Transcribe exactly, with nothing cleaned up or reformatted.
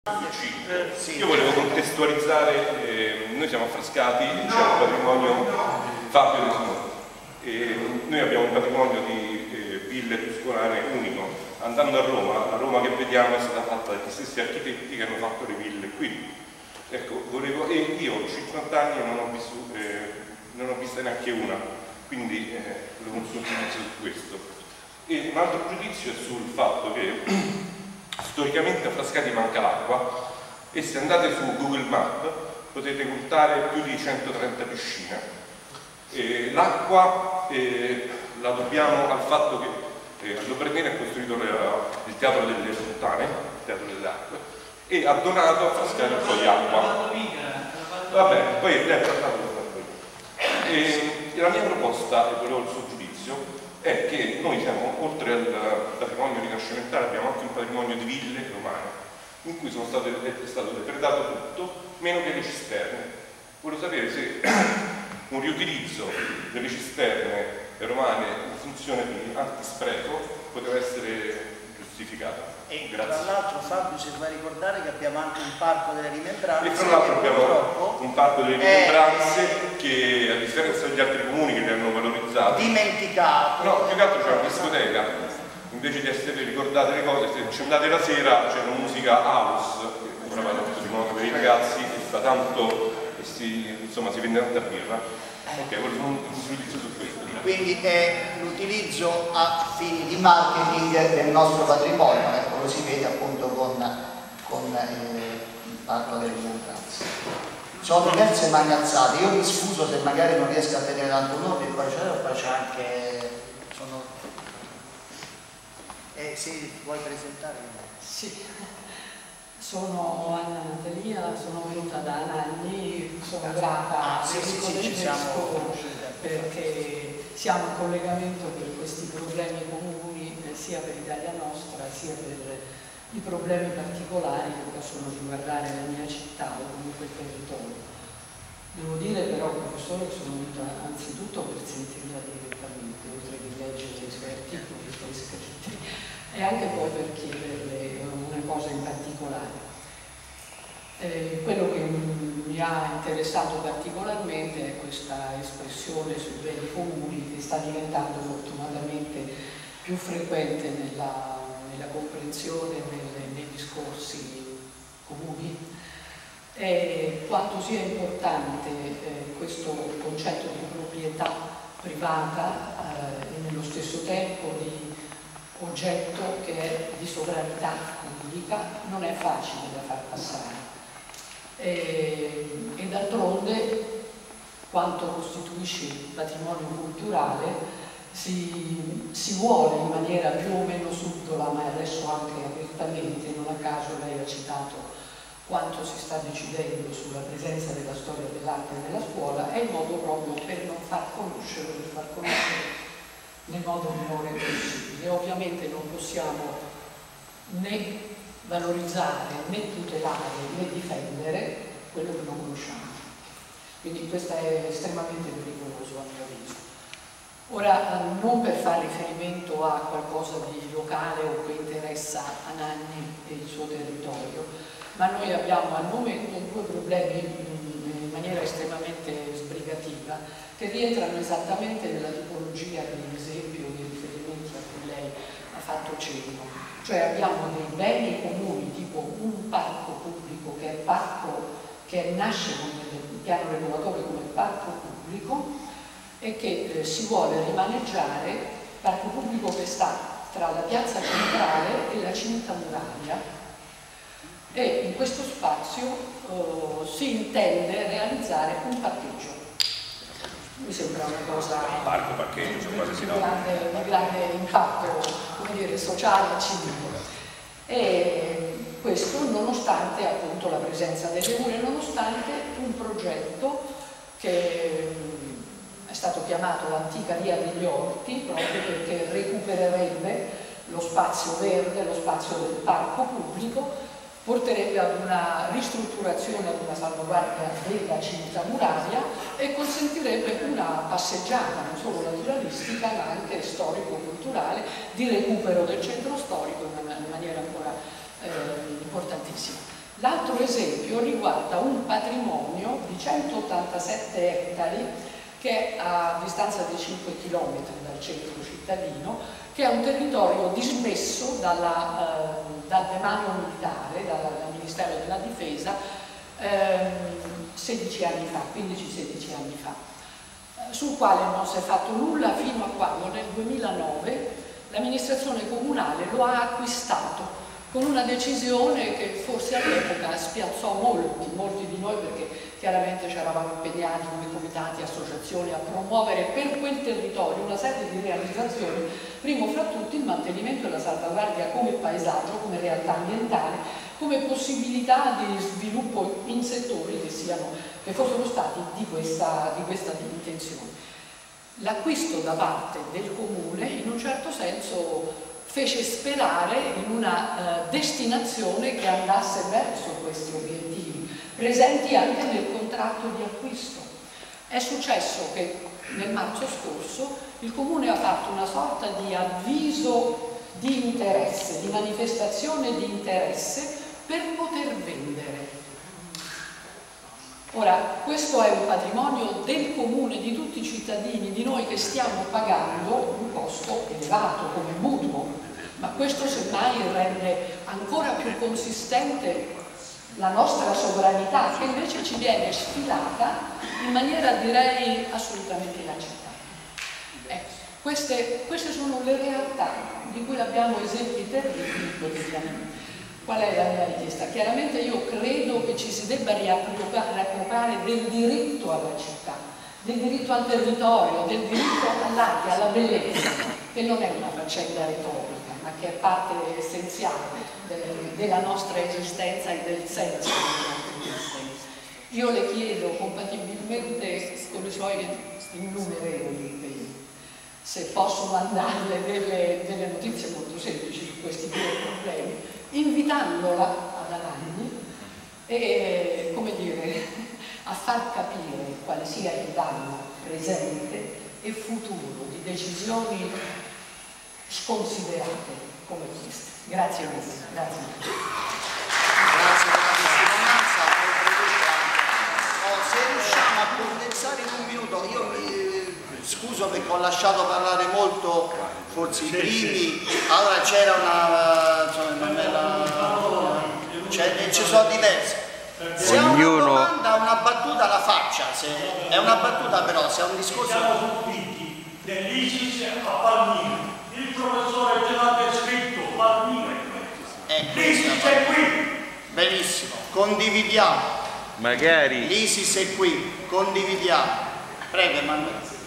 Eh, sì. Io volevo contestualizzare, eh, noi siamo affrescati e c'è un patrimonio Fabio De Simone. E noi abbiamo un patrimonio di eh, ville tuscolane unico. Andando a Roma, la Roma che vediamo è stata fatta dagli stessi architetti che hanno fatto le ville qui. Ecco, volevo, e io ho cinquanta anni e non ho, vissuto, eh, non ho vista neanche una, quindi eh, volevo un suo giudizio su questo. E un altro giudizio è sul fatto che storicamente a Frascati manca l'acqua e se andate su Google Maps potete contare più di centotrenta piscine. L'acqua eh, la dobbiamo al fatto che eh, Lobernini ha costruito le, il teatro delle fontane, il teatro delle acque, e ha donato a Frascati un po' di acqua. Vabbè, poi lei ha parlato e la mia proposta, e volevo il suo giudizio, è che noi siamo, oltre al patrimonio rinascimentale, abbiamo anche un patrimonio di ville romane, in cui sono state, è stato depredato tutto, meno che le cisterne. Volevo sapere se un riutilizzo delle cisterne romane in funzione di antispreco poteva essere giustificato. E tra l'altro Fabio, se vuoi ricordare che abbiamo anche un parco delle rimembranze. E tra l'altro abbiamo un parco delle rimembranze è... che a differenza degli altri comuni che li hanno valorizzati, dimenticato. No, più che altro c'è una discoteca, invece di essere ricordate le cose, se ci andate la sera c'è una musica house, che ora va tanto di moda per i ragazzi, che sta tanto e si, insomma, si vende tanta birra. Ok, volevo un giudizio su questo. Quindi è l'utilizzo a fini di marketing del nostro patrimonio, ecco, lo si vede appunto con, con eh, il parco delle rimembranze. Sono diverse magazzate, io mi scuso se magari non riesco a tenere tanto nome, poi c'è anche... Sono... Eh, se vuoi presentare? Sì, sono Anna Natalia, sono venuta da Anagni, sono grata ah, sì, sì, sì, ci siamo perché siamo in collegamento per questi problemi comuni eh, sia per Italia Nostra sia per i problemi particolari che possono riguardare la mia città o comunque il territorio. Devo dire però, professore, che sono venuta anzitutto per sentirla direttamente, oltre che leggere i suoi articoli e poi scritti, e anche poi per chiederle una cosa in particolare. Eh, quello che mi ha interessato particolarmente è questa espressione sui beni comuni che sta diventando fortunatamente più frequente nella, nella comprensione, nelle, nei discorsi comuni, e quanto sia importante eh, questo concetto di proprietà privata eh, e nello stesso tempo di oggetto che è di sovranità pubblica non è facile da far passare. E, e d'altronde quanto costituisce il patrimonio culturale si, si vuole in maniera più o meno subdola, ma adesso anche apertamente, non a caso lei ha citato quanto si sta decidendo sulla presenza della storia dell'arte nella scuola, è il modo proprio per non far conoscere, per far conoscere nel modo minore possibile. Ovviamente non possiamo né valorizzare, né tutelare, né difendere quello che non conosciamo. Quindi questo è estremamente pericoloso a mio avviso. Ora, non per fare riferimento a qualcosa di locale o che interessa Anagni e il suo territorio, ma noi abbiamo al momento due problemi in maniera estremamente sbrigativa che rientrano esattamente nella tipologia di esempio, di riferimenti a cui lei ha fatto cenno. Cioè abbiamo dei beni comuni, tipo un parco pubblico che è parco, che nasce nel piano regolatore come parco pubblico e che eh, si vuole rimaneggiare, parco pubblico che sta tra la piazza centrale e la cinta muraria, e in questo spazio eh, si intende realizzare un parcheggio. Mi sembra una cosa parco, parcheggio, di, quasi di, grande, di grande impatto, come dire, sociale e civile. E questo nonostante appunto la presenza delle mura, nonostante un progetto che è stato chiamato l'antica via degli orti, proprio perché recupererebbe lo spazio verde, lo spazio del parco pubblico, porterebbe ad una ristrutturazione, ad una salvaguardia della cinta muraria e consentirebbe una passeggiata non solo naturalistica ma anche storico-culturale di recupero del centro storico in, una, in maniera ancora eh, importantissima. L'altro esempio riguarda un patrimonio di centottantasette ettari che è a distanza di cinque chilometri dal centro cittadino, che è un territorio dismesso dalla, eh, dal demanio militare, dal, dal Ministero della Difesa, ehm, sedici anni fa, quindici sedici anni fa, eh, sul quale non si è fatto nulla fino a quando nel duemilanove l'amministrazione comunale lo ha acquistato con una decisione che forse all'epoca spiazzò molti, molti di noi, perché chiaramente ci eravamo impegnati come comitati, associazioni a promuovere per quel territorio una serie di realizzazioni, primo fra tutti il mantenimento e la salvaguardia come paesaggio, come realtà ambientale, come possibilità di sviluppo in settori che, siano, che fossero stati di questa, di questa intenzione. L'acquisto da parte del comune in un certo senso fece sperare in una uh, destinazione che andasse verso questi obiettivi, presenti anche nel contratto di acquisto. È successo che nel marzo scorso il Comune ha fatto una sorta di avviso di interesse, di manifestazione di interesse per poter vendere. Ora, questo è un patrimonio del Comune, di tutti i cittadini, di noi che stiamo pagando un costo elevato come mutuo, ma questo semmai rende ancora più consistente la nostra sovranità, che invece ci viene sfilata in maniera, direi, assolutamente inaccettabile. Ecco, queste, queste sono le realtà di cui abbiamo esempi terribili quotidianamente. Qual è la mia richiesta? Chiaramente io credo che ci si debba riappropriare del diritto alla città, del diritto al territorio, del diritto all'arte, alla bellezza, che non è una faccenda retorica, ma che è parte essenziale de della nostra esistenza e del senso della nostra esistenza. Io le chiedo, compatibilmente con i suoi innumerevoli impegni, se posso mandarle delle, delle notizie molto semplici su questi due problemi, invitandola ad Alagni e, come dire, a far capire quale sia il danno presente e futuro di decisioni sconsiderate come queste. Grazie mille. Grazie. Grazie per la testimonianza. Oh, se riusciamo a condensare in un minuto, io mi scuso perché ho lasciato parlare molto, forse i primi, allora c'era una, insomma, non è la, cioè, ci sono diverse. Se ha una domanda, una battuta la faccia, se è una battuta però, se è un discorso... Siamo convinti dell'ISIS a Palmiro, il professore ce l'ha descritto, Palmiro è questo. L'ISIS è qui! Benissimo, condividiamo. Magari. L'ISIS è qui, condividiamo. Prego Emanuele.